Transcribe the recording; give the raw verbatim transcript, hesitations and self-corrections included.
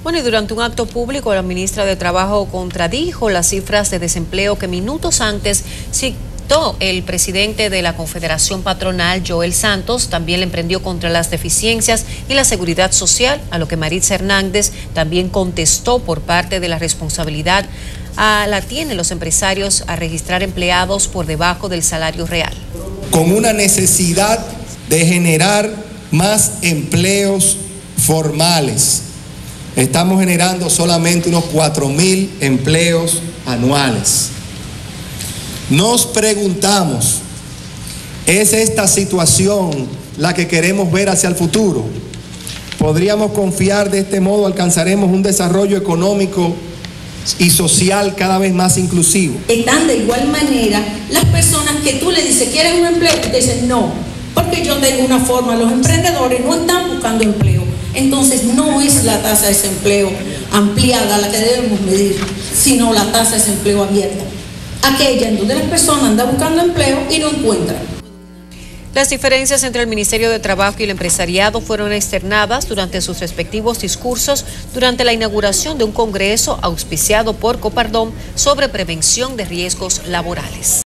Bueno, y durante un acto público, la ministra de Trabajo contradijo las cifras de desempleo que minutos antes citó el presidente de la Confederación Patronal, Joel Santos. También le emprendió contra las deficiencias y la seguridad social, a lo que Maritza Hernández también contestó por parte de la responsabilidad a la tienen los empresarios a registrar empleados por debajo del salario real. Con una necesidad de generar más empleos formales. Estamos generando solamente unos cuatro mil empleos anuales. Nos preguntamos, ¿es esta situación la que queremos ver hacia el futuro? ¿Podríamos confiar de este modo alcanzaremos un desarrollo económico y social cada vez más inclusivo? Están de igual manera las personas que tú le dices, ¿quieres un empleo? Y te dicen, no, porque yo tengo una forma, los emprendedores no están buscando empleo. Entonces no es la tasa de desempleo ampliada la que debemos medir, sino la tasa de desempleo abierta, aquella en donde las personas andan buscando empleo y no encuentran. Las diferencias entre el Ministerio de Trabajo y el empresariado fueron externadas durante sus respectivos discursos durante la inauguración de un congreso auspiciado por Copardom sobre prevención de riesgos laborales.